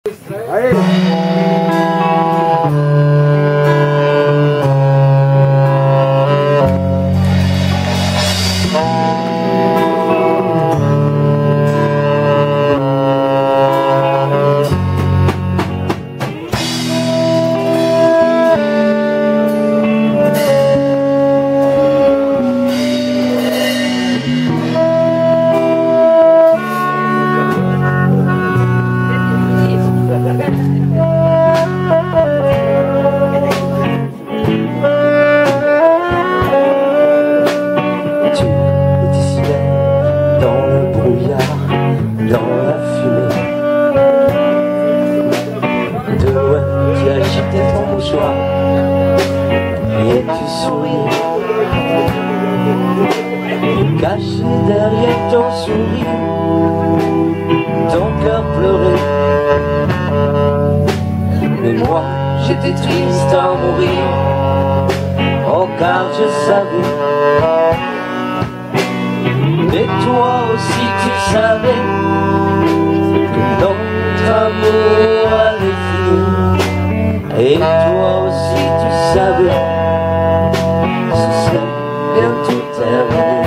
Allez. Et tu souriais, caché derrière ton sourire, ton cœur pleurait. Mais moi j'étais triste à mourir, oh car je savais. Mais toi aussi tu savais que notre amour allait finir. Et toi aussi tu savais, ce serait bientôt terminé.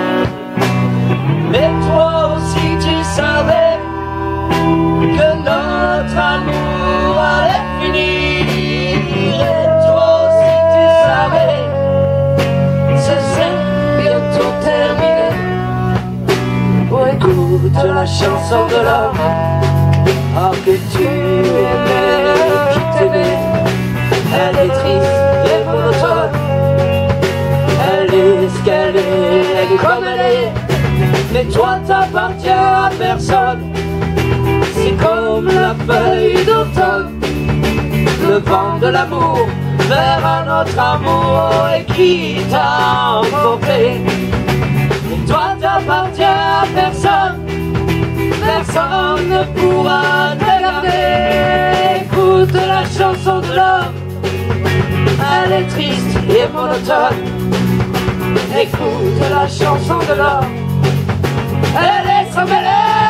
Mais toi aussi tu savais que notre amour allait finir. Et toi aussi tu savais, ce serait bientôt terminé. Oh, écoute la chanson de l'homme, oh que tu aimais, qui t'aimait. Elle est triste et monotone, elle est ce qu'elle est, comme elle est. Mais toi t'appartiens à personne, c'est comme la feuille d'automne, le vent de l'amour vers un autre amour et qui t'a emporté. Mais toi t'appartiens à personne, personne ne pourra te garder. Écoute la chanson de l'homme, elle est triste et monotone. Écoute la chanson de l'homme, elle est comme elle est.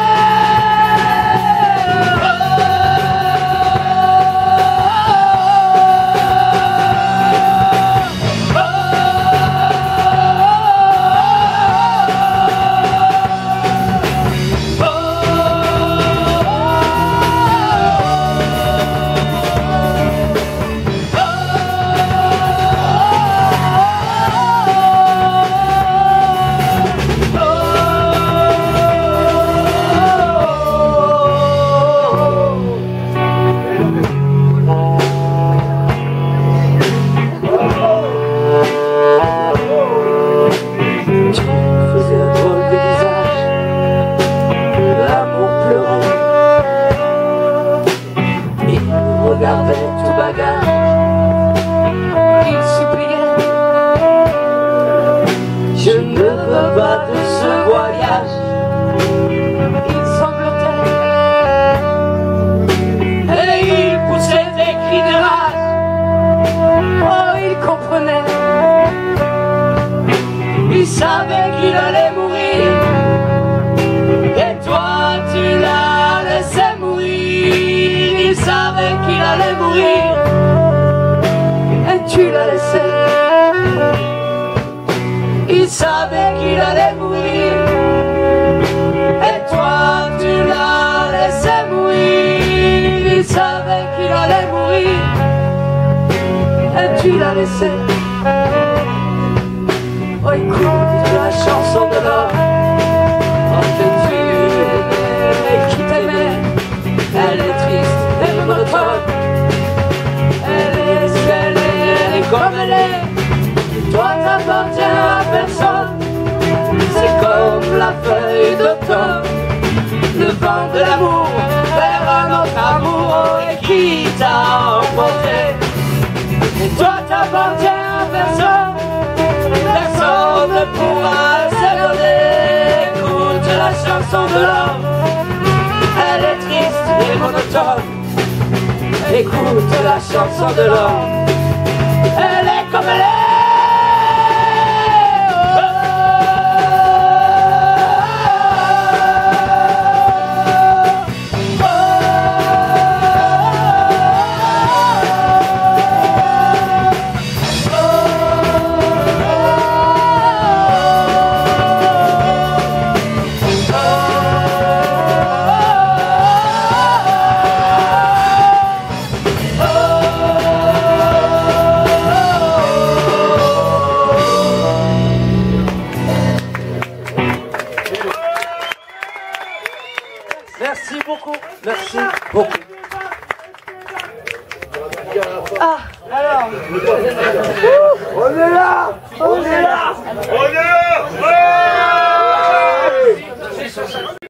Regardait tout bagage, il suppliait. Je ne veux pas de ce voyage. Il sanglotait et il poussait des cris de rage. Oh, il comprenait, il savait qu'il allait mourir. Et toi tu l'as laissé mourir. Il savait qu'il allait mourir et tu l'as laissé. Il savait qu'il allait mourir et toi tu l'as laissé mourir. Il savait qu'il allait mourir et tu l'as laissé. Oh, écoute la chanson de l'homme, oh que tu aimais et qui t'aimait. Elle est triste et monotone, elle est ce qu'elle est, elle est comme elle est. Toi t'appartiens à personne, c'est comme la feuille d'automne, le vent de l'amour vers un autre amour et qui t'a emporté. Et toi t'appartiens à personne, personne ne pourra s'éloigner. Écoute la chanson de l'homme, elle est triste et monotone. Écoute la chanson de l'homme, elle est comme elle est. Oh, oh, oh. Ah, alors. On est là. On est là. On est là.